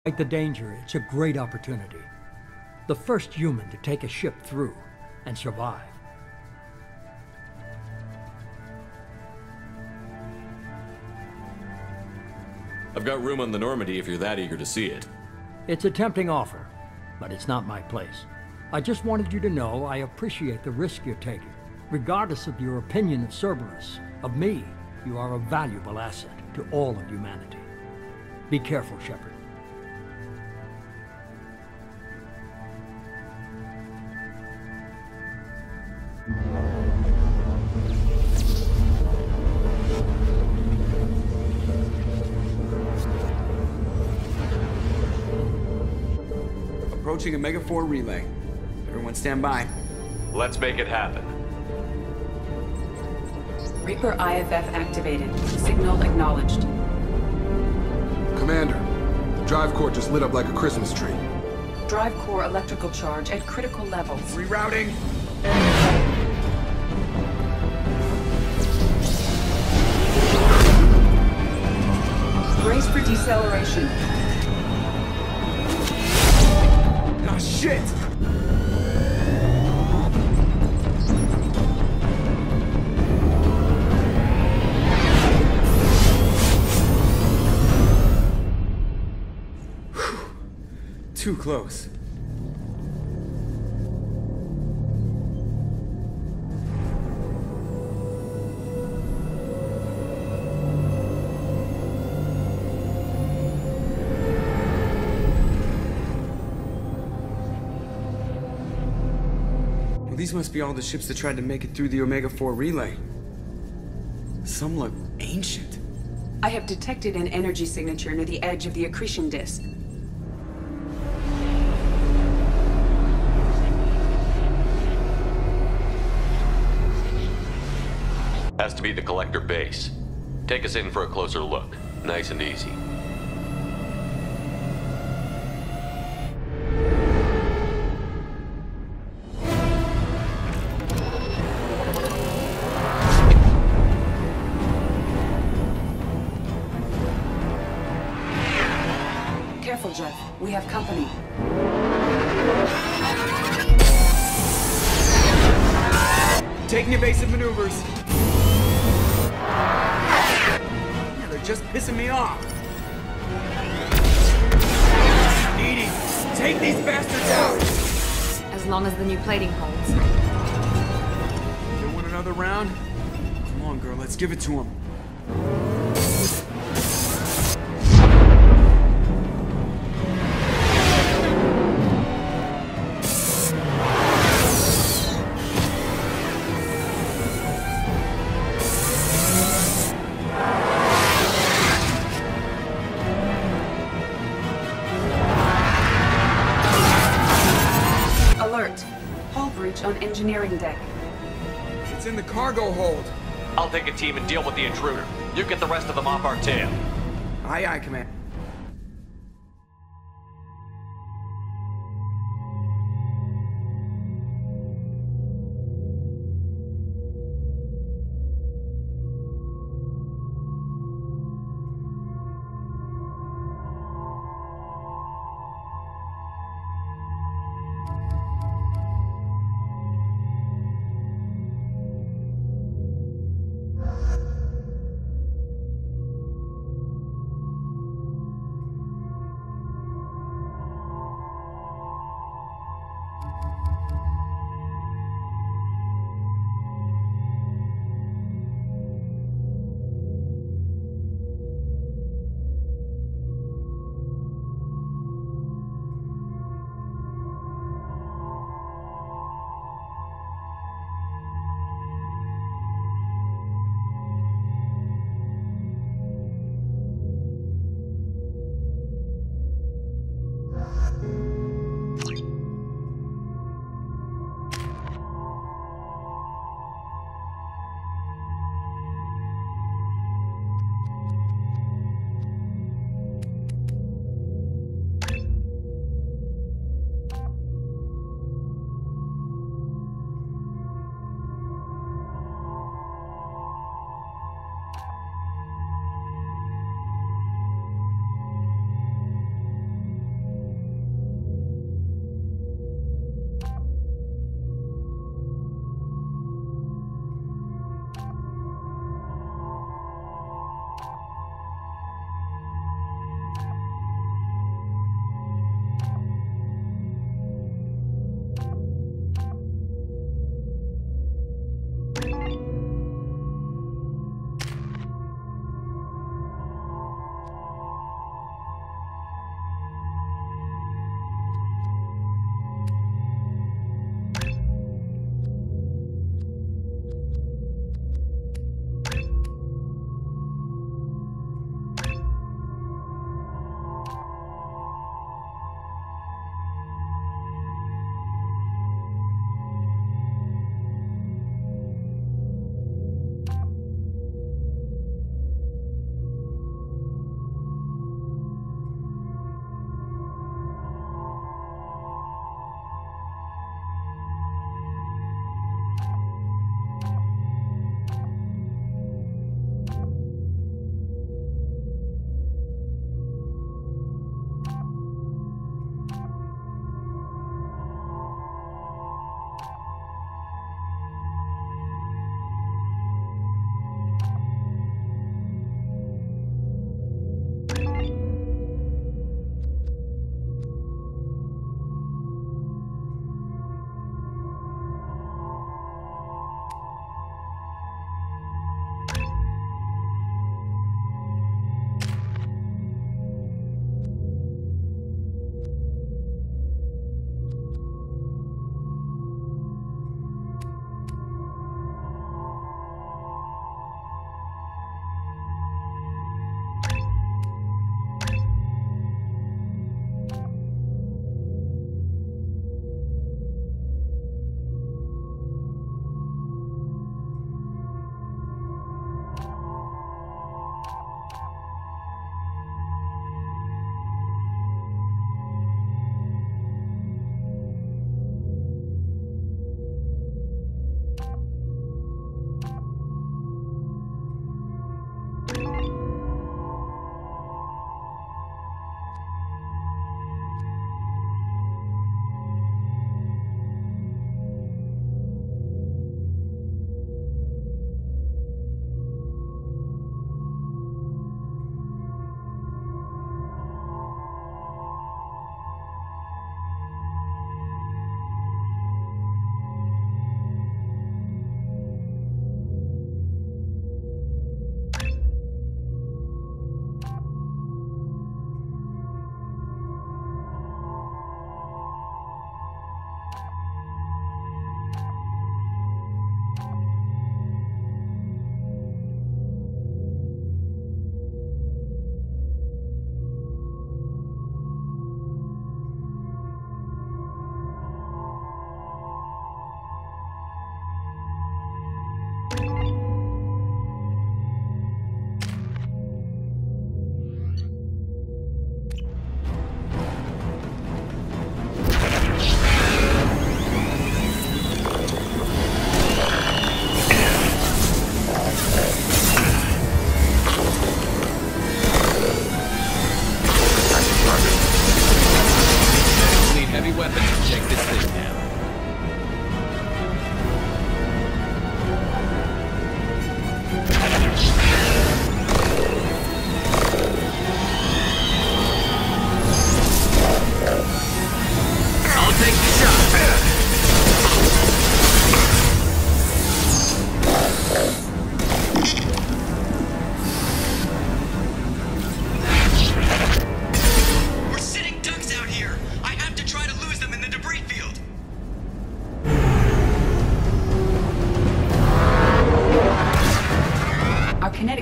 The danger, it's a great opportunity. The first human to take a ship through and survive. I've got room on the Normandy if you're that eager to see it. It's a tempting offer, but it's not my place. I just wanted you to know I appreciate the risk you're taking. Regardless of your opinion of Cerberus, of me, you are a valuable asset to all of humanity. Be careful, Shepard. Approaching Omega 4 relay. Everyone stand by. Let's make it happen. Reaper IFF activated. Signal acknowledged. Commander, the drive core just lit up like a Christmas tree. Drive core electrical charge at critical levels. Rerouting. Brace for deceleration. Ah, shit! Too close. Well, these must be all the ships that tried to make it through the Omega 4 relay. Some look ancient. I have detected an energy signature near the edge of the accretion disk. Has to be the collector base. Take us in for a closer look. Nice and easy. Careful, Jeff. We have company. Taking evasive maneuvers. Yeah, they're just pissing me off. Edie, take these bastards out! As long as the new plating holds. You want another round? Come on, girl, let's give it to him. Alert. Hull breach on engineering deck. It's in the cargo hold. I'll take a team and deal with the intruder. You get the rest of them off our tail. Aye, aye, Command.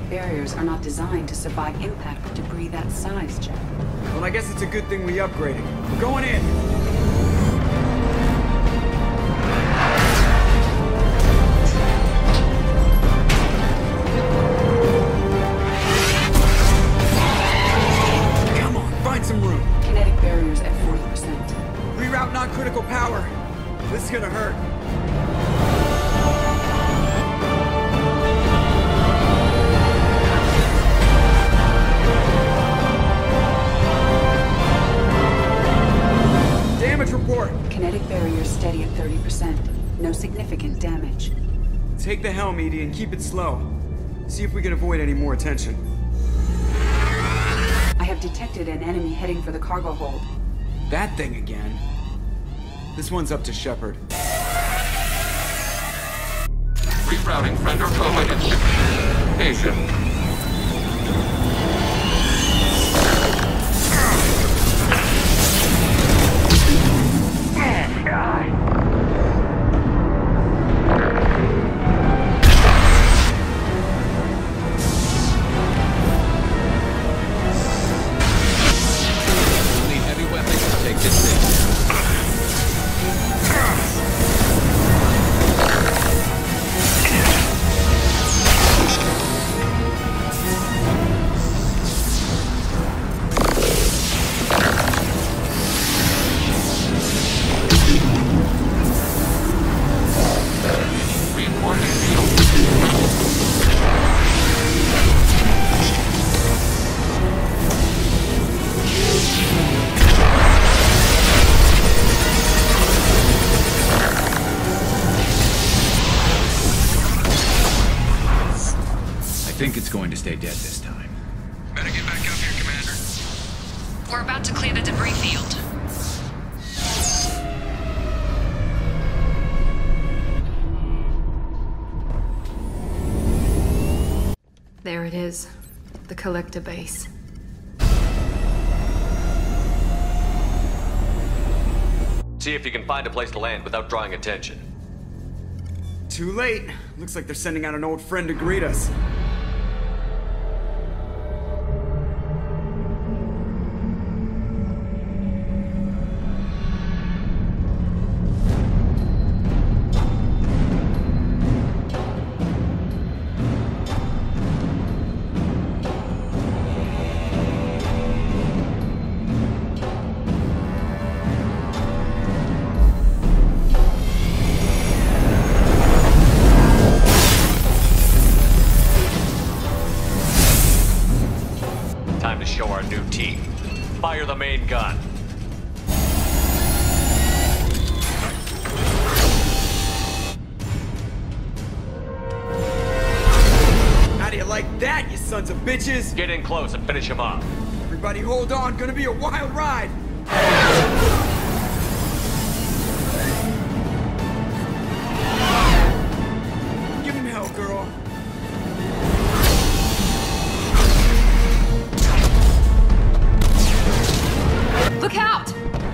kinetic barriers are not designed to survive impact with debris that size, Jack. Well, I guess it's a good thing we upgraded. We're going in! Come on, find some room! Kinetic barriers at 40%. Reroute non-critical power. This is gonna hurt. Damage report. Kinetic barriers steady at 30%. No significant damage. Take the helm, Edie, and keep it slow. See if we can avoid any more attention. I have detected an enemy heading for the cargo hold. That thing again. This one's up to Shepard. Rerouting friend or foe against Asia. Need heavy weapons to take this thing. I think it's going to stay dead this time. Better get back up here, Commander. We're about to clear the debris field. There it is. The collector base. See if you can find a place to land without drawing attention. Too late. Looks like they're sending out an old friend to greet us. Time to show our new team. Fire the main gun. How do you like that, you sons of bitches? Get in close and finish him off. Everybody hold on, gonna be a wild ride! Give him hell, girl. Look out!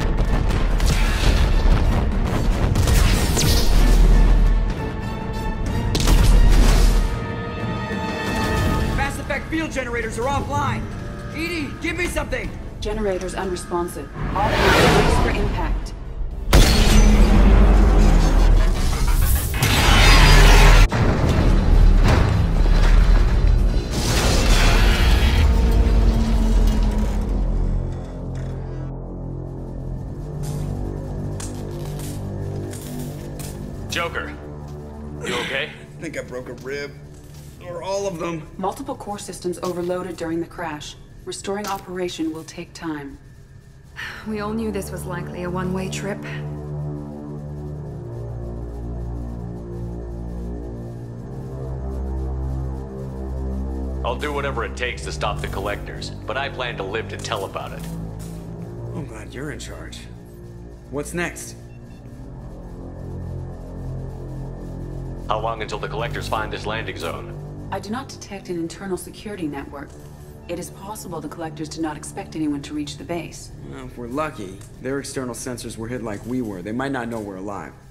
Mass effect field generators are offline. Edie, give me something! Generators unresponsive. All hands brace for impact. Joker, you okay? I think I broke a rib. Or all of them. Multiple core systems overloaded during the crash. Restoring operation will take time. We all knew this was likely a one-way trip. I'll do whatever it takes to stop the collectors, but I plan to live to tell about it. I'm glad you're in charge. What's next? How long until the collectors find this landing zone? I do not detect an internal security network. It is possible the collectors did not expect anyone to reach the base. Well, if we're lucky, their external sensors were hid like we were. They might not know we're alive.